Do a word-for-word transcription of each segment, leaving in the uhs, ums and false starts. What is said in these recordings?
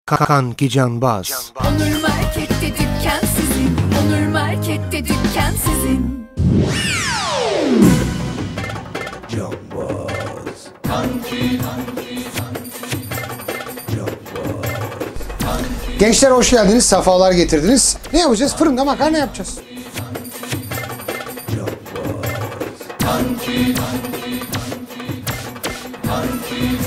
Kanki Canbaz. Onur Market'te dükkan sizin. Onur Market'te dükkan sizin. Canbaz. Kanki, kanki, kanki. Gençler hoş geldiniz, sefalar getirdiniz. Ne yapacağız? Fırında makarna yapacağız. Kanki, kanki, kanki,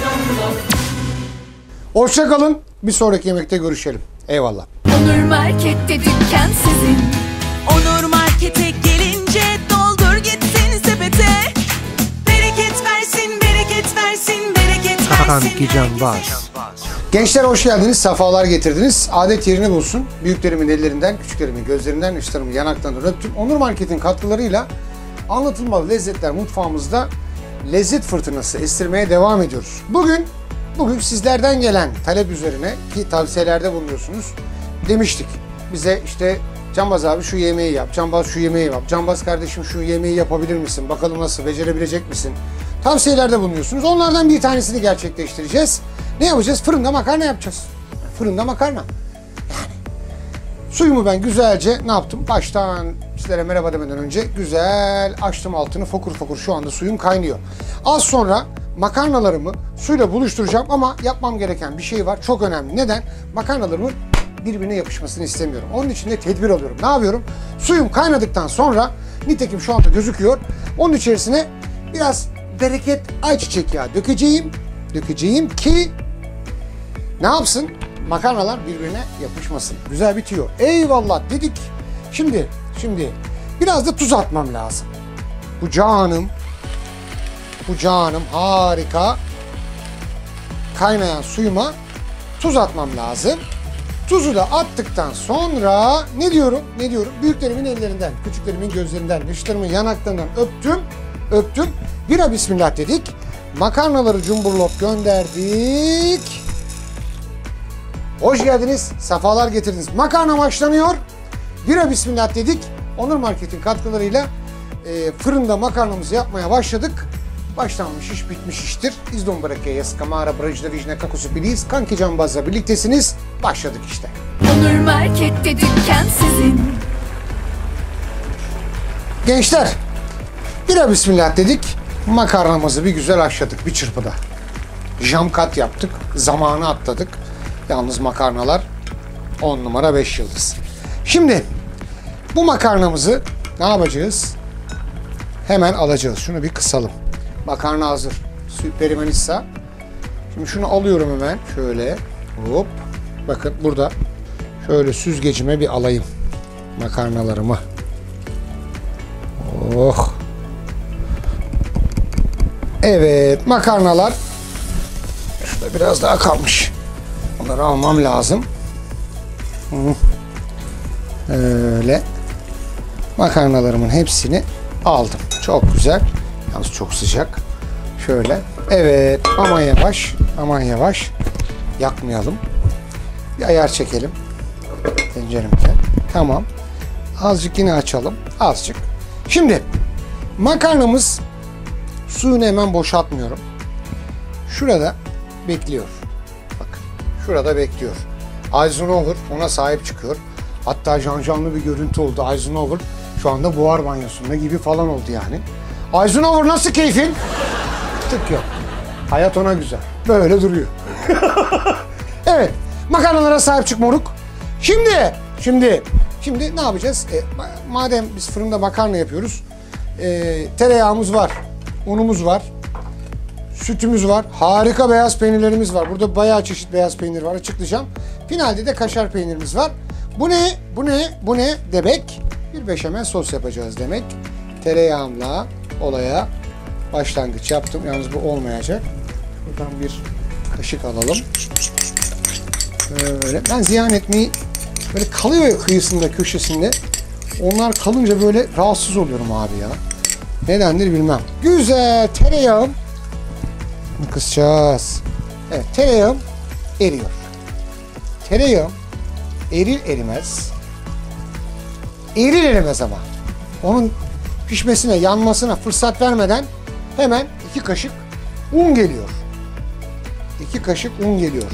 hoşça kalın. Bir sonraki yemekte görüşelim. Eyvallah. Onur Market'te dükkan sizin. Onur Market'e gelince doldur gitsin sepete. Bereket versin, bereket versin, bereket versin. Kanki Canbaz. Gençler hoş geldiniz, sefalar getirdiniz. Adet yerini bulsun. Büyüklerimin ellerinden, küçüklerimin gözlerinden, üstlerimin yanaklarından öptüm. Onur Market'in katkılarıyla anlatılmalı lezzetler mutfağımızda lezzet fırtınası estirmeye devam ediyoruz. Bugün Bugün sizlerden gelen talep üzerine ki tavsiyelerde bulunuyorsunuz demiştik. Bize işte Canbaz abi şu yemeği yap, Canbaz şu yemeği yap, Canbaz kardeşim şu yemeği yapabilir misin? Bakalım nasıl, becerebilecek misin? Tavsiyelerde bulunuyorsunuz. Onlardan bir tanesini gerçekleştireceğiz. Ne yapacağız? Fırında makarna yapacağız. Fırında makarna. Yani suyumu ben güzelce ne yaptım? Baştan sizlere merhaba demeden önce güzel açtım altını, fokur fokur şu anda suyum kaynıyor. Az sonra makarnalarımı suyla buluşturacağım ama yapmam gereken bir şey var. Çok önemli. Neden? Makarnalarımın birbirine yapışmasını istemiyorum. Onun için de tedbir alıyorum. Ne yapıyorum? Suyum kaynadıktan sonra, nitekim şu anda gözüküyor, onun içerisine biraz bereket ayçiçek yağı dökeceğim. Dökeceğim ki ne yapsın? Makarnalar birbirine yapışmasın. Güzel bitiyor. Eyvallah dedik. Şimdi, şimdi biraz da tuz atmam lazım. Bu canım Bu canım harika kaynayan suyuma tuz atmam lazım. Tuzu da attıktan sonra ne diyorum? Ne diyorum? Büyüklerimin ellerinden, küçüklerimin gözlerinden, yaşlarımın yanaklarından öptüm. Öptüm. Bira bismillah dedik. Makarnaları cumburlop gönderdik. Hoş geldiniz. Sefalar getirdiniz. Makarna başlanıyor. Bira bismillah dedik. Onur Market'in katkılarıyla e, fırında makarnamızı yapmaya başladık. Başlanmış iş bitmiş iştir. İzdon bırakıya yas kamara brajda vijne kakusu biliyiz. Kanki Canbaz'la birliktesiniz. Başladık işte. Onur Market'te dükkan sizin. Gençler, bira bismillah dedik. Makarnamızı bir güzel haşladık bir çırpıda. Jam kat yaptık. Zamanı atladık. Yalnız makarnalar on numara beş yıldız. Şimdi bu makarnamızı ne yapacağız? Hemen alacağız. Şunu bir kısalım. Makarna hazır. Süperimanissa. Şimdi şunu alıyorum hemen. Şöyle. Hop. Bakın burada. Şöyle süzgecime bir alayım. Makarnalarımı. Oh. Evet. Makarnalar. Şurada biraz daha kalmış. Onları almam lazım. Öyle. Makarnalarımın hepsini aldım. Çok güzel. Yalnız çok sıcak. Şöyle. Evet. Aman yavaş. Aman yavaş. Yakmayalım. Bir ayar çekelim. Tenceremde. Tamam. Azıcık yine açalım. Azıcık. Şimdi makarnamız suyunu hemen boşaltmıyorum. Şurada bekliyor. Bakın. Şurada bekliyor. Eisenhower ona sahip çıkıyor. Hatta cancanlı bir görüntü oldu. Eisenhower şu anda buhar banyosunda gibi falan oldu yani. Eisenhower nasıl keyfin? Tık yok. Hayat ona güzel. Böyle duruyor. Evet. Makarnalara sahip çık moruk. Şimdi, şimdi, şimdi ne yapacağız? E, madem biz fırında makarna yapıyoruz. E, tereyağımız var. Unumuz var. Sütümüz var. Harika beyaz peynirlerimiz var. Burada bayağı çeşit beyaz peynir var. Açıklayacağım. Finalde de kaşar peynirimiz var. Bu ne? Bu ne? Bu ne? Demek. Bir beşamel sos yapacağız demek. Tereyağımla olaya başlangıç yaptım. Yalnız bu olmayacak. Buradan bir kaşık alalım. Böyle. Ben ziyan etmeyi böyle kalıyor kıyısında, köşesinde. Onlar kalınca böyle rahatsız oluyorum abi ya. Nedendir bilmem. Güzel tereyağım. Bunu kısacağız. Evet, tereyağım eriyor. Tereyağım erir erimez. Erir erimez ama. Onun pişmesine, yanmasına fırsat vermeden hemen iki kaşık un geliyor. İki kaşık un geliyor.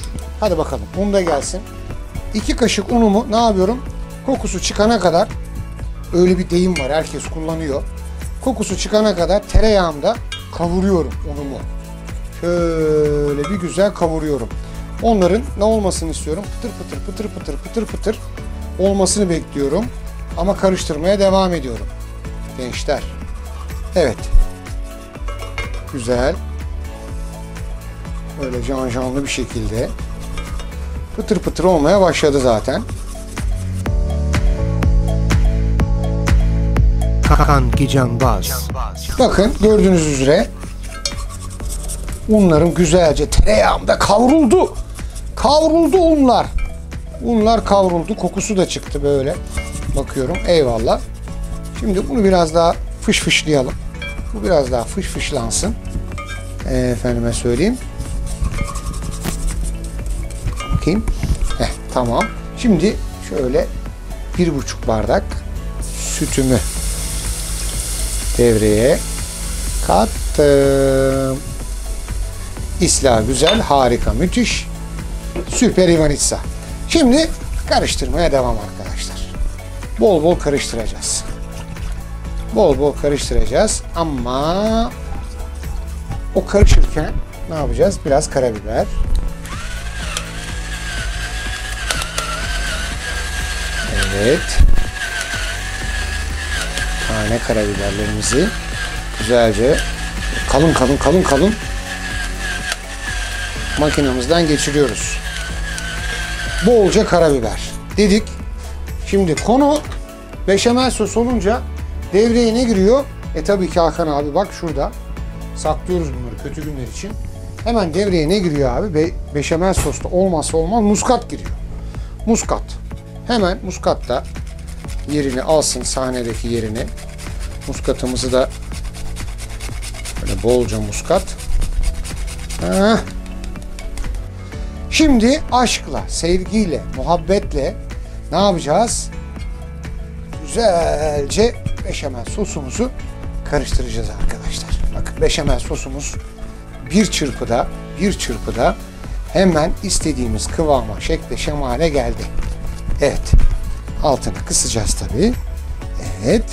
Hadi bakalım un da gelsin. iki kaşık unumu ne yapıyorum? Kokusu çıkana kadar, öyle bir deyim var, herkes kullanıyor. Kokusu çıkana kadar tereyağımda kavuruyorum unumu. Şöyle bir güzel kavuruyorum. Onların ne olmasını istiyorum? Pıtır pıtır pıtır pıtır pıtır pıtır olmasını bekliyorum. Ama karıştırmaya devam ediyorum. Gençler. Evet. Güzel. Böyle can canlı bir şekilde pıtır pıtır olmaya başladı zaten. Kanki Canbaz. Bakın gördüğünüz üzere unlarım güzelce tereyağımda kavruldu. Kavruldu unlar. Unlar kavruldu. Kokusu da çıktı böyle. Bakıyorum. Eyvallah. Şimdi bunu biraz daha fış fışlayalım. Bu biraz daha fış fışlansın. E, efendime söyleyeyim. Bakayım. Heh, tamam. Şimdi şöyle bir buçuk bardak sütümü devreye kattım. İsla güzel, harika, müthiş. Süper Ivanitsa. Şimdi karıştırmaya devam arkadaşlar. Bol bol karıştıracağız. Bol bol karıştıracağız ama o karışırken ne yapacağız? Biraz karabiber. Evet. Tane karabiberlerimizi güzelce kalın kalın kalın kalın makinamızdan geçiriyoruz. Bolca karabiber dedik. Şimdi konu beşamel sos olunca devreye ne giriyor? E tabii ki Hakan abi bak şurada saklıyoruz bunları kötü günler için. Hemen devreye ne giriyor abi? Be beşamel sosta olmazsa olmaz muskat giriyor. Muskat. Hemen muskat da yerini alsın, sahnedeki yerini. Muskatımızı da böyle bolca muskat. Heh. Şimdi aşkla, sevgiyle, muhabbetle ne yapacağız? Güzelce beşamel sosumuzu karıştıracağız arkadaşlar. Bakın beşamel sosumuz bir çırpıda, bir çırpıda hemen istediğimiz kıvama, şekle, şemale geldi. Evet. Altını kısacağız tabii. Evet.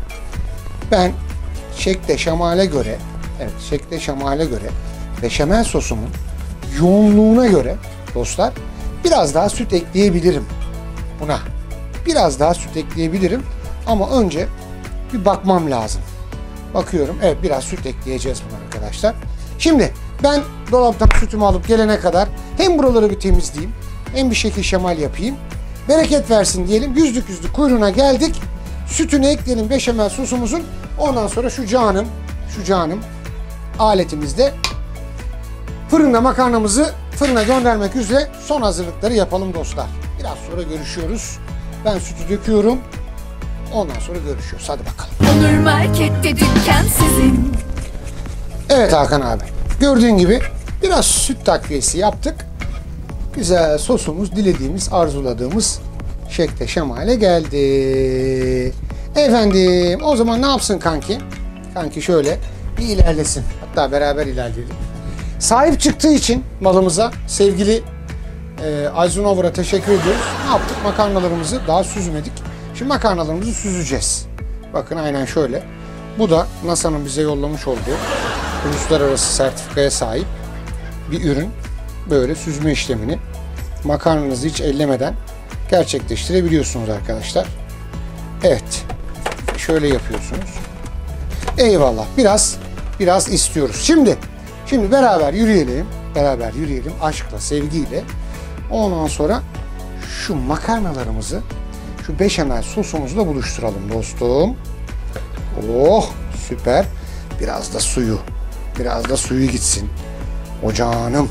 Ben şekle, şemale göre, evet şekle, şemale göre beşamel sosumun yoğunluğuna göre dostlar biraz daha süt ekleyebilirim buna. Biraz daha süt ekleyebilirim ama önce bir bakmam lazım. Bakıyorum. Evet biraz süt ekleyeceğiz buna arkadaşlar. Şimdi ben dolaptan sütümü alıp gelene kadar hem buraları bir temizleyeyim hem bir şekil şemal yapayım. Bereket versin diyelim. Yüzlük yüzlük kuyruğuna geldik. Sütünü ekleyelim beşamel sosumuzun. Ondan sonra şu canım, şu canım aletimizde fırında makarnamızı fırına göndermek üzere son hazırlıkları yapalım dostlar. Biraz sonra görüşüyoruz. Ben sütü döküyorum. Ondan sonra görüşüyoruz. Hadi bakalım. Onur Market'te dükkan sizin. Evet Hakan abi. Gördüğün gibi biraz süt takviyesi yaptık. Güzel sosumuz dilediğimiz, arzuladığımız şekle şemale geldi. Efendim o zaman ne yapsın kanki? Kanki şöyle bir ilerlesin. Hatta beraber ilerleyelim. Sahip çıktığı için malımıza sevgili e, Ayzun Over'a teşekkür ediyoruz. Ne yaptık? Makarnalarımızı daha süzmedik. Şimdi makarnalarımızı süzeceğiz. Bakın aynen şöyle. Bu da NASA'nın bize yollamış olduğu uluslararası sertifikaya sahip bir ürün. Böyle süzme işlemini makarnanızı hiç ellemeden gerçekleştirebiliyorsunuz arkadaşlar. Evet. Şöyle yapıyorsunuz. Eyvallah. Biraz biraz istiyoruz. Şimdi şimdi beraber yürüyelim. Beraber yürüyelim aşkla, sevgiyle. Ondan sonra şu makarnalarımızı şu beşamel sosumuzla buluşturalım dostum. Oh, süper. Biraz da suyu. Biraz da suyu gitsin. O canım.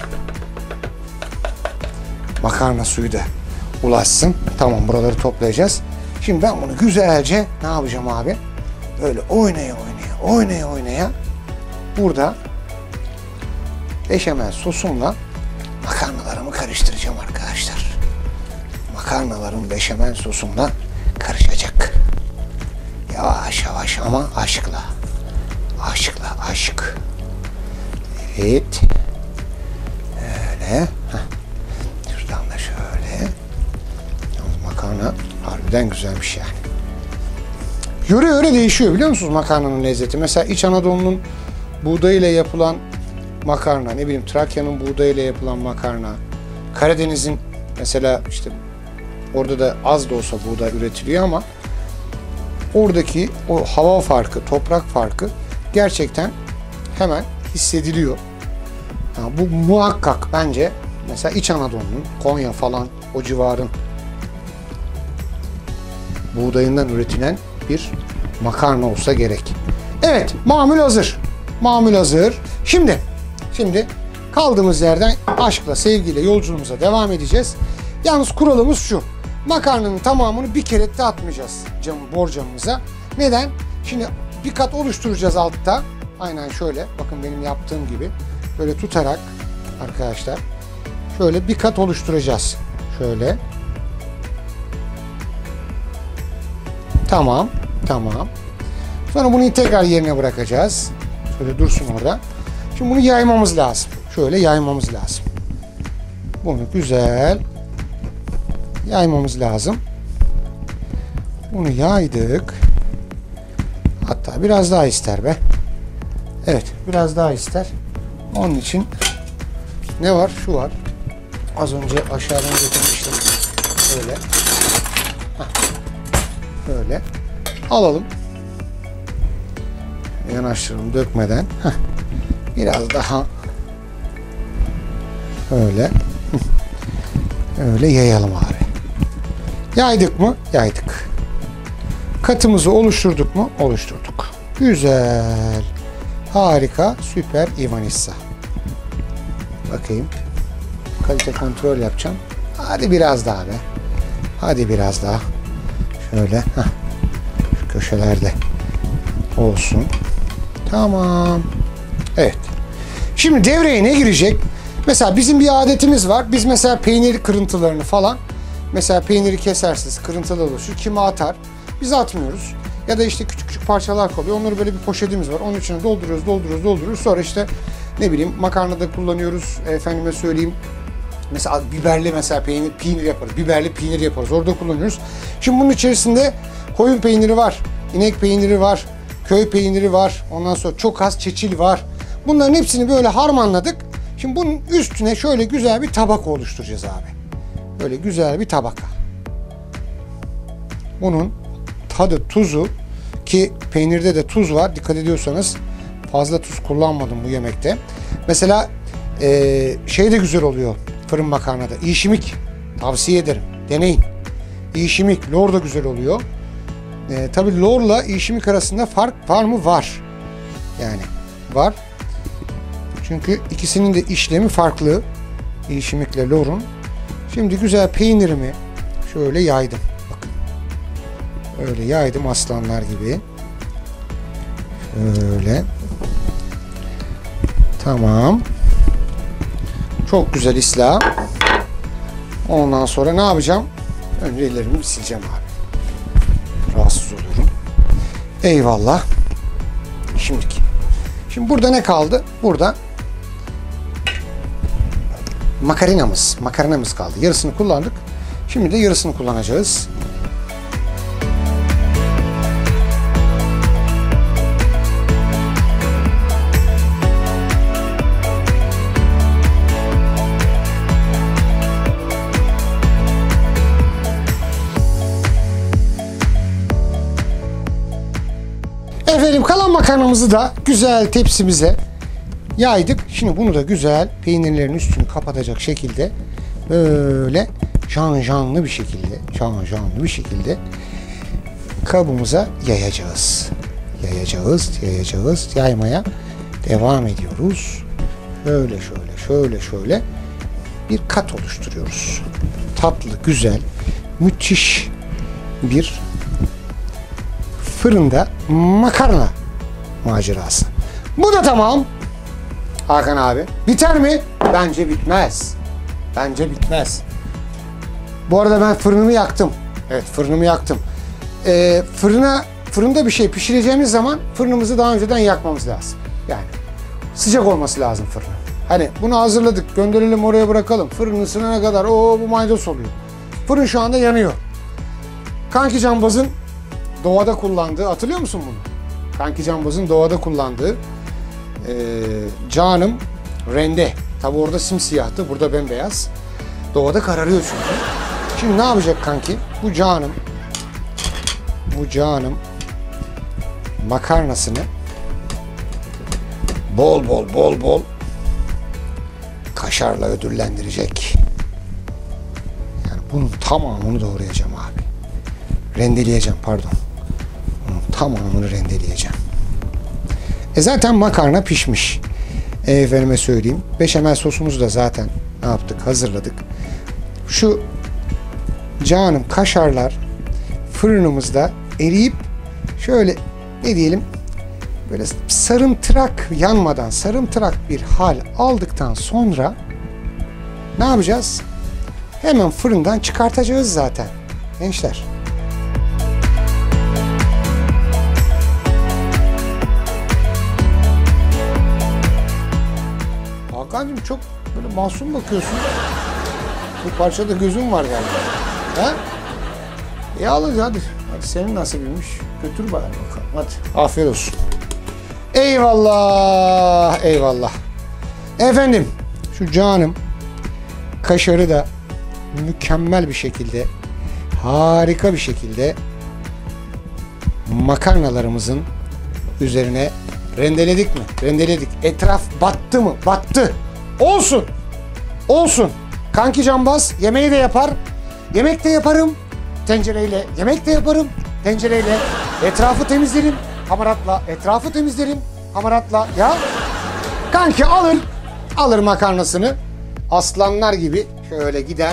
Makarna suyu da ulaşsın. Tamam buraları toplayacağız. Şimdi ben bunu güzelce ne yapacağım abi? Böyle oynaya oynaya oynaya oynaya burada beşamel sosumla makarnalarımı karıştıracağım arkadaşlar. Makarnalarım beşamel sosumla karışacak. Yavaş yavaş ama aşkla. Aşkla aşk. Evet. Öyle. Heh. Harbiden güzelmiş yani. Yöre yöre değişiyor biliyor musunuz makarnanın lezzeti? Mesela İç Anadolu'nun buğdayıyla yapılan makarna, ne bileyim Trakya'nın buğdayıyla yapılan makarna, Karadeniz'in mesela işte orada da az da olsa buğday üretiliyor ama oradaki o hava farkı, toprak farkı gerçekten hemen hissediliyor. Yani bu muhakkak bence mesela İç Anadolu'nun, Konya falan o civarın buğdayından üretilen bir makarna olsa gerek. Evet, mamul hazır. Mamul hazır. Şimdi, şimdi kaldığımız yerden aşkla, sevgiyle yolculuğumuza devam edeceğiz. Yalnız kuralımız şu. Makarnanın tamamını bir kere de atmayacağız cam, borcamımıza. Neden? Şimdi bir kat oluşturacağız altta. Aynen şöyle. Bakın benim yaptığım gibi. Böyle tutarak arkadaşlar. Şöyle bir kat oluşturacağız. Şöyle. Tamam. Tamam. Sonra bunu tekrar yerine bırakacağız. Şöyle dursun orada. Şimdi bunu yaymamız lazım. Şöyle yaymamız lazım. Bunu güzel yaymamız lazım. Bunu yaydık. Hatta biraz daha ister be. Evet, biraz daha ister. Onun için ne var? Şu var. Az önce aşağıdan getirmiştim. Böyle. Heh. Böyle. Alalım. Yanaştıralım dökmeden. Heh. Biraz daha öyle. Öyle yayalım abi. Yaydık mı? Yaydık. Katımızı oluşturduk mu? Oluşturduk. Güzel. Harika. Süper Ivanissa. Bakayım. Kalite kontrol yapacağım. Hadi biraz daha be. Hadi biraz daha. Şöyle. Heh. Şu köşelerde olsun. Tamam. Evet. Şimdi devreye ne girecek? Mesela bizim bir adetimiz var. Biz mesela peynir kırıntılarını falan, mesela peyniri kesersiniz, kırıntılı oluşur. Kimi atar. Biz atmıyoruz. Ya da işte küçük küçük parçalar kalıyor. Onları böyle bir poşetimiz var. Onun içine dolduruyoruz, dolduruyoruz, dolduruyoruz. Sonra işte ne bileyim makarnada kullanıyoruz. Efendime söyleyeyim. Mesela biberli mesela peynir, peynir yaparız. Biberli peynir yaparız. Orada kullanıyoruz. Şimdi bunun içerisinde koyun peyniri var. İnek peyniri var. Köy peyniri var. Ondan sonra çok az çeçil var. Bunların hepsini böyle harmanladık. Şimdi bunun üstüne şöyle güzel bir tabaka oluşturacağız abi. Böyle güzel bir tabaka. Bunun tadı, tuzu, ki peynirde de tuz var. Dikkat ediyorsanız fazla tuz kullanmadım bu yemekte. Mesela ee, şey de güzel oluyor fırın makarnada. İyişimik. Tavsiye ederim. Deneyin. İyişimik, lor da güzel oluyor. E, tabii lorla iyişimik arasında fark var mı? Var. Yani var. Çünkü ikisinin de işlemi farklı. İyişimikle lorun. Şimdi güzel peynirimi şöyle yaydım. Bakın. Öyle yaydım aslanlar gibi. Şöyle. Tamam. Çok güzel isla. Ondan sonra ne yapacağım? Önce ellerimi sileceğim abi. Rahatsız oluyorum. Eyvallah. Şimdiki. Şimdi burada ne kaldı? Burada makarinamız. Makarinamız kaldı. Yarısını kullandık. Şimdi de yarısını kullanacağız. Efendim kalan makarnamızı da güzel tepsimize yaydık. Şimdi bunu da güzel peynirlerin üstünü kapatacak şekilde böyle can canlı bir şekilde can canlı bir şekilde kabımıza yayacağız. Yayacağız, yayacağız, yaymaya devam ediyoruz. Şöyle şöyle şöyle şöyle bir kat oluşturuyoruz. Tatlı, güzel, müthiş bir fırında makarna macerası. Bu da tamam. Hakan abi. Biter mi? Bence bitmez. Bence bitmez. Bu arada ben fırınımı yaktım. Evet, fırınımı yaktım. Ee, fırına fırında bir şey pişireceğimiz zaman fırınımızı daha önceden yakmamız lazım. Yani sıcak olması lazım fırının. Hani bunu hazırladık, gönderelim oraya bırakalım. Fırın ısınana kadar o bu maydanoz oluyor. Fırın şu anda yanıyor. Kanki Cambaz'ın doğada kullandığı, hatırlıyor musun bunu? Kanki Cambaz'ın doğada kullandığı e, canım rende. Tabi orada simsiyahtı, burada bembeyaz. Doğada kararıyor çünkü. Şimdi ne yapacak kanki? Bu canım, bu canım makarnasını bol bol bol bol kaşarla ödüllendirecek. Yani bunun tamamını doğrayacağım abi. Rendeleyeceğim pardon. Bunun tamamını rendeleyeceğim. E zaten makarna pişmiş. E efendime söyleyeyim. Beşamel sosumuzu da zaten ne yaptık? Hazırladık. Şu canım kaşarlar fırınımızda eriyip şöyle ne diyelim böyle sarımtırak yanmadan sarımtırak bir hal aldıktan sonra ne yapacağız? Hemen fırından çıkartacağız zaten gençler. Hakan'cığım çok böyle masum bakıyorsun. Bu parçada gözün var galiba. Ha? İyi alın hadi. Hadi senin nasibiymiş. Götür bari bakalım. Hadi. Afiyet olsun. Eyvallah. Eyvallah. Efendim şu canım kaşarı da mükemmel bir şekilde, harika bir şekilde makarnalarımızın üzerine rendeledik mi? Rendeledik. Etraf battı mı? Battı. Olsun. Olsun. Kanki Cambaz yemeği de yapar. Yemek de yaparım. Tencereyle yemek de yaparım. Tencereyle etrafı temizlerim. Hamaratla etrafı temizlerim. Hamaratla ya. Kanki alır. Alır makarnasını. Aslanlar gibi şöyle gider.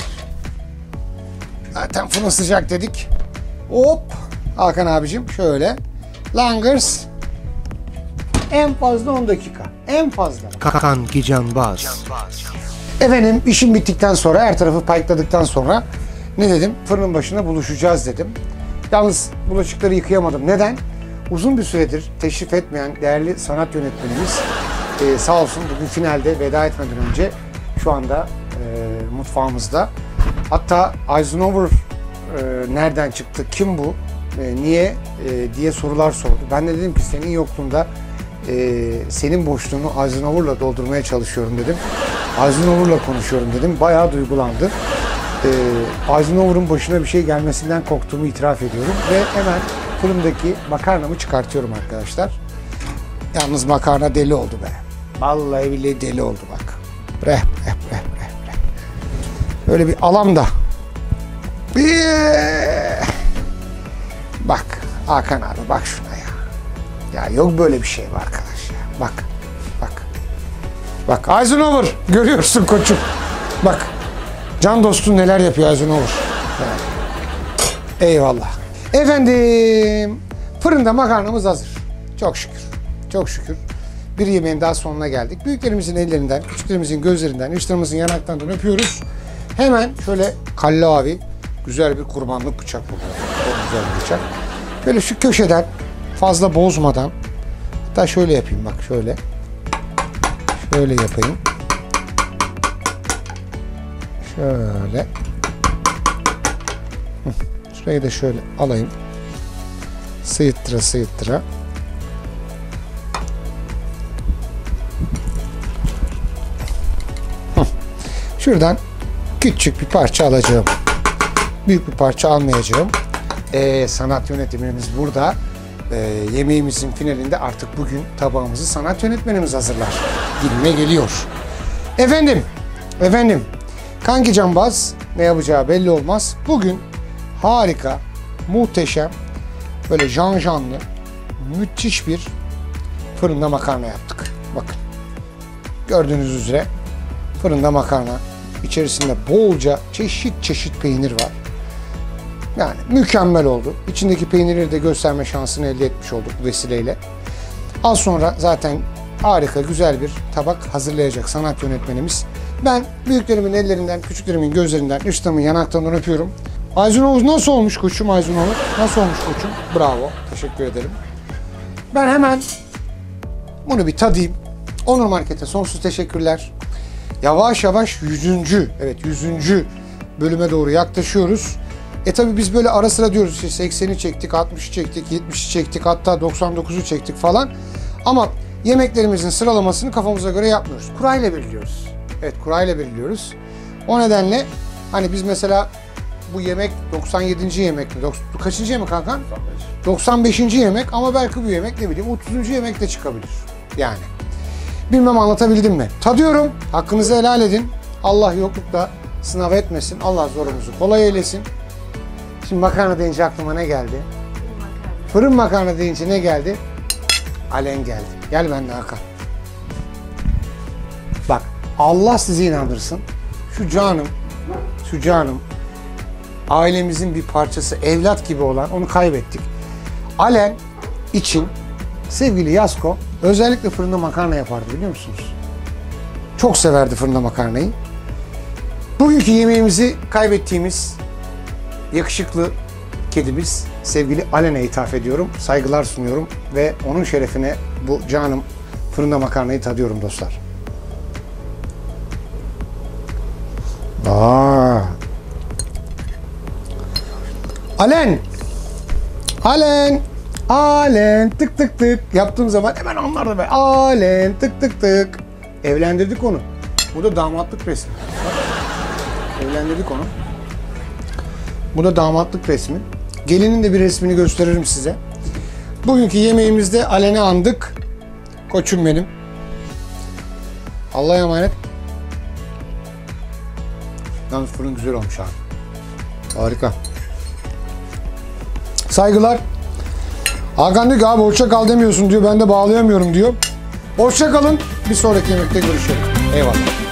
Zaten fırın sıcak dedik. Hop. Hakan abicim şöyle. Langırs. En fazla on dakika. En fazla. Kanki Cambaz. Efendim işim bittikten sonra her tarafı payladıktan sonra ne dedim? Fırının başına buluşacağız dedim. Yalnız bulaşıkları yıkayamadım. Neden? Uzun bir süredir teşrif etmeyen değerli sanat yönetmenimiz e, sağ olsun bugün finalde veda etmeden önce şu anda e, mutfağımızda. Hatta Eisenhower e, nereden çıktı? Kim bu? E, niye? E, diye sorular sordu. Ben de dedim ki senin yokluğunda e, senin boşluğunu Eisenhower'la doldurmaya çalışıyorum dedim. Eisenhower'la konuşuyorum dedim. Bayağı duygulandı. Ee, Eisenhower'ın başına bir şey gelmesinden korktuğumu itiraf ediyorum. Ve hemen fırındaki makarnamı çıkartıyorum arkadaşlar. Yalnız makarna deli oldu be. Vallahi billahi deli oldu bak. Reh, reh, reh, reh, reh. Böyle bir alamda. Bir... Bak Hakan abi bak şuna ya. Ya yok böyle bir şey var arkadaş ya. Bak. Bak. Bak Eisenhower görüyorsun koçum. Bak. Can dostun neler yapıyor Eisenhower. Evet. Eyvallah. Efendim fırında makarnamız hazır. Çok şükür. Çok şükür. Bir yemeğin daha sonuna geldik. Büyüklerimizin ellerinden, küçüklerimizin gözlerinden, yaşlarımızın yanaklarından öpüyoruz. Hemen şöyle kallavi güzel bir kurbanlık bıçak buluyor. Çok güzel bir bıçak. Böyle şu köşeden fazla bozmadan hatta şöyle yapayım bak şöyle. Şöyle yapayım. Şöyle. Şurayı da şöyle alayım. Sıyıttıra sıyıttıra. Şuradan küçük bir parça alacağım. Büyük bir parça almayacağım. Ee, sanat yönetmenimiz burada. Ee, yemeğimizin finalinde artık bugün tabağımızı sanat yönetmenimiz hazırlar. Dilime geliyor. Efendim, efendim. Kanki Cambaz ne yapacağı belli olmaz. Bugün harika, muhteşem, böyle janjanlı, müthiş bir fırında makarna yaptık. Bakın. Gördüğünüz üzere fırında makarna. İçerisinde bolca çeşit çeşit peynir var. Yani mükemmel oldu. İçindeki peynirleri de gösterme şansını elde etmiş olduk bu vesileyle. Az sonra zaten harika, güzel bir tabak hazırlayacak sanat yönetmenimiz. Ben büyüklerimin ellerinden, küçüklerimin gözlerinden, üstümün yanaklarından öpüyorum. Eisenhower nasıl olmuş koçum Eisenhower? Nasıl olmuş koçum? Bravo. Teşekkür ederim. Ben hemen bunu bir tadayım. Onur Market'e sonsuz teşekkürler. Yavaş yavaş yüzüncü, evet yüzüncü bölüme doğru yaklaşıyoruz. E tabi biz böyle ara sıra diyoruz işte sekseni çektik, altmışı çektik, yetmişi çektik, hatta doksan dokuzu çektik falan. Ama yemeklerimizin sıralamasını kafamıza göre yapmıyoruz. Kurayla belirliyoruz. Evet, kurayla belirliyoruz. O nedenle hani biz mesela bu yemek doksan yedinci yemek mi? Kaçıncı yemek Hakan? doksan beşinci yemek ama belki bu yemek ne bileyim otuzuncu yemek de çıkabilir. Yani. Bilmem anlatabildim mi? Tadıyorum. Hakkınızı helal edin. Allah yoklukta sınav etmesin. Allah zorumuzu kolay eylesin. Şimdi makarna deyince aklıma ne geldi? Fırın makarna deyince ne geldi? Alen geldi. Gel benimle Hakan. Bak Allah sizi inandırsın. Şu canım, şu canım ailemizin bir parçası, evlat gibi olan, onu kaybettik. Alen için sevgili Yasko özellikle fırında makarna yapardı, biliyor musunuz? Çok severdi fırında makarnayı. Bugünkü yemeğimizi kaybettiğimiz yakışıklı kedimiz sevgili Alen'e ithaf ediyorum. Saygılar sunuyorum ve onun şerefine bu canım fırında makarnayı tadıyorum dostlar. Aa. Alen! Alen! Alen! Tık tık tık! Yaptığım zaman hemen anlardı be. Alen! Tık tık tık! Evlendirdik onu. Bu da damatlık resmi. Evlendirdik onu. Bu da damatlık resmi. Gelinin de bir resmini gösteririm size. Bugünkü yemeğimizde Alen'i andık. Koçum benim. Allah'a emanet. Yalnız fırın güzel olmuş abi. Harika. Saygılar. Hakan diyor ki abi hoşça kal demiyorsun diyor. Ben de bağlayamıyorum diyor. Hoşça kalın. Bir sonraki yemekte görüşelim. Eyvallah.